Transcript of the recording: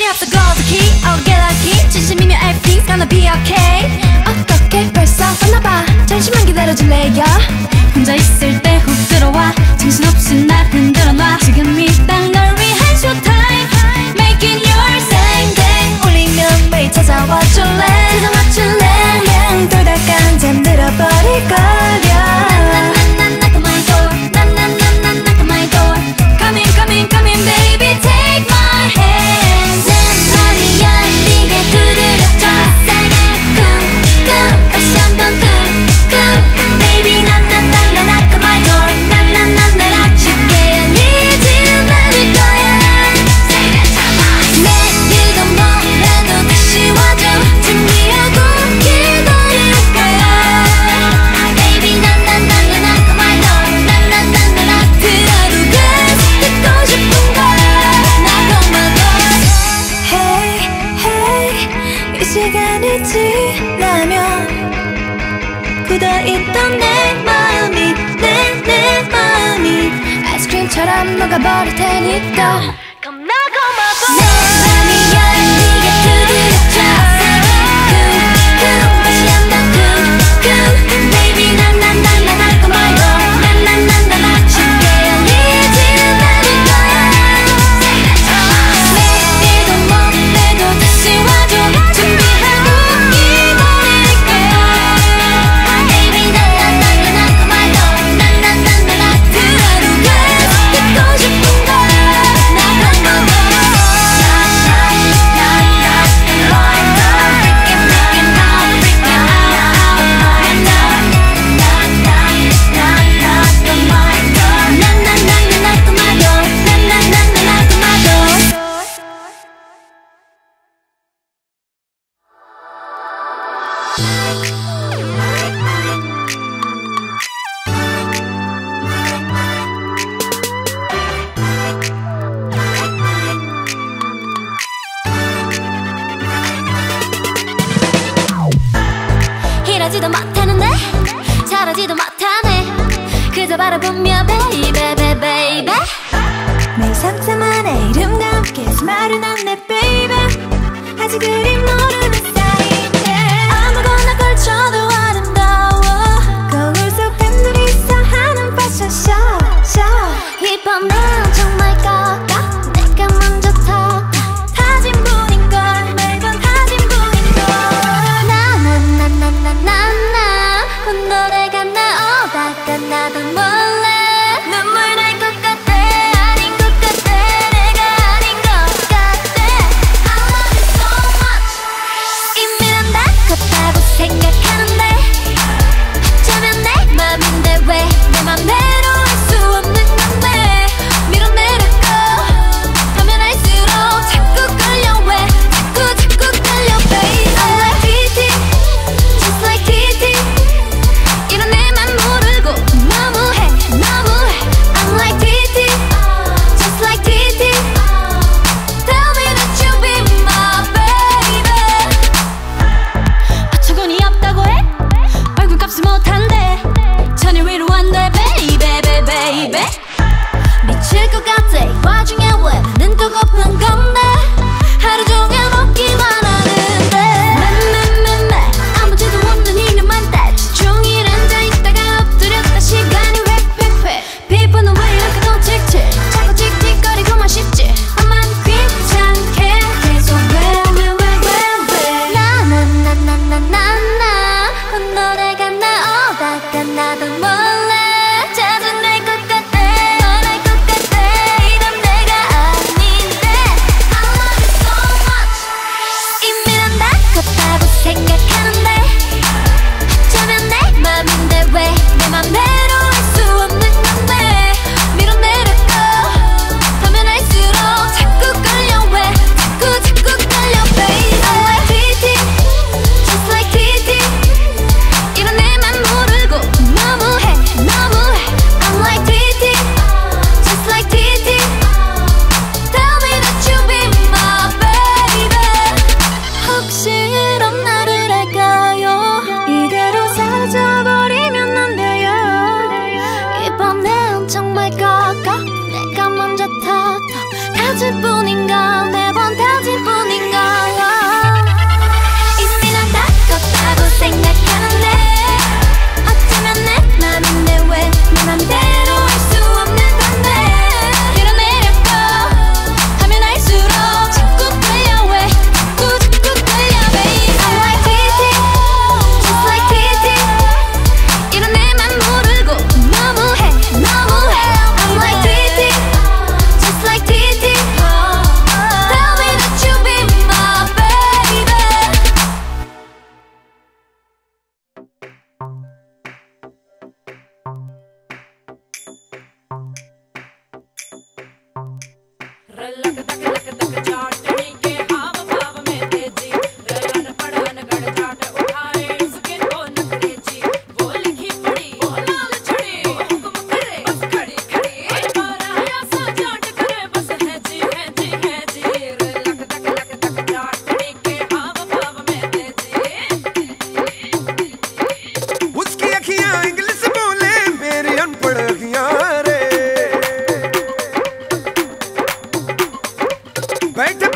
up the gold key, oh get lucky. 진심이면 everything's gonna be okay. 어떻게 벌써 왔나봐. 잠시만 기다려줄래요. 혼자 있을 때 훅 들어와 정신없이 날 흔들어놔. 지금이 딱 널 위한 showtime. Making your same day. 울리면 매일 찾아와 줄래. 지도 맞출래. 그냥 돌아간 잠들어버릴 거려. Come in baby take my hand. 내 머리 열리게 두드려줘. 쿵쿵 다시 한번 쿵쿵 baby 난 knock my door. 난 아쉽게 아니지는 않을 거야. 내일도 뭐라도 다시 와줘. 준비하고 기다릴 거야. baby 난 knock my door. 난 들어도 계속 듣고 싶은 시간이 지나면 굳어있던 내 마음이 내 마음이 아이스크림처럼 녹아버릴 테니까 Come knock on my door. 내 맘이 열리게 두드려줘. 쿵쿵 다시 한번 쿵쿵 baby 난 knock on my door. 난 아쉽게 아니지는 않을 거야. 내일도 뭐래도 다시 와줘. 이러지도 못하는데 저러지도 못하네. 그저 바라보며 baby baby 매일 상상만 내 이름과 함께 스마일은 안내 baby. 아직 그리 모르는 사이인데 아무거나 걸쳐도 아름다워. 거울 속 팬들이서 하는 패션 쇼. 이밤 난 정말 깎아. 내가 먼저 타 타진 분인걸. 매번 타진 분인걸. 노래가 나오다가 나도 몰래 눈물 날 것 같아. 아닌 것 같아. 내가 아닌 것 같아. I love you so much. 멘탈